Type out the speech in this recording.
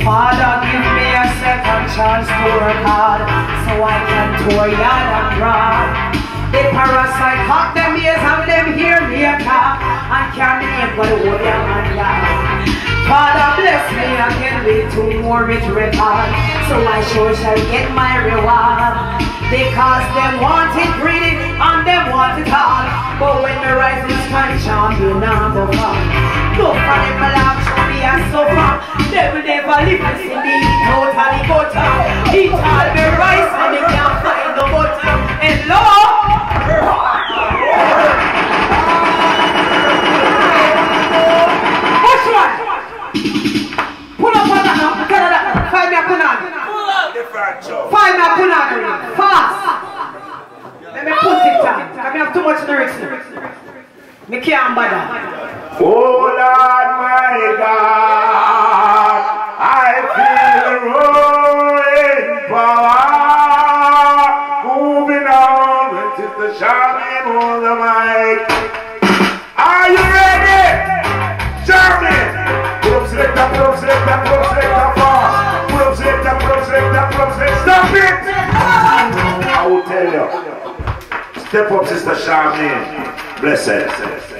Father, give me a second chance to work hard, so I can tour yard and broad. The parasite hot them ears and them hear me a talk, and can't name but the whole young man God. Father, bless me again with 2 more rich records, so I sure shall get my reward. Because them want it greedy and them want it all, but when the rising sun shine, you now go far. No for them love show me a suffer. They will never live to see me totally butter. Eat all the rice and they can't find the butter. And Lord, which one? Pull up on that now. Find me a punani. Find me a punani. Fast. Let me put it down. I have too much lyrics. Me can't bother. Oh Lord my God, I feel rolling power. Moving on with Sister Charmaine on the mic. Are you ready? Charmaine! Pull up selector, pull up selector, pull up selector fast. Pull up selector, pull up selector, pull up selector. Stop it! I will tell you. Step up, Sister Charmaine. Blessed.